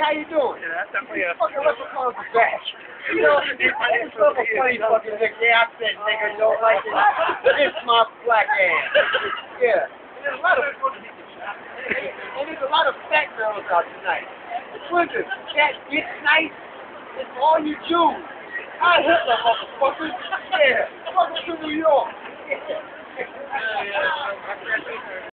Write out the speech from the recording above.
how you doing? Yeah, that's definitely a... Fucking leprechauns are back. You know, it's so funny fucking nigga. Yeah, I said nigga, don't like it. It's my black ass. Yeah. And there's a lot of fat girls out tonight. Listen, cat gets nice. It's all you Jews. I hit the motherfuckers. Yeah. Welcome to New York.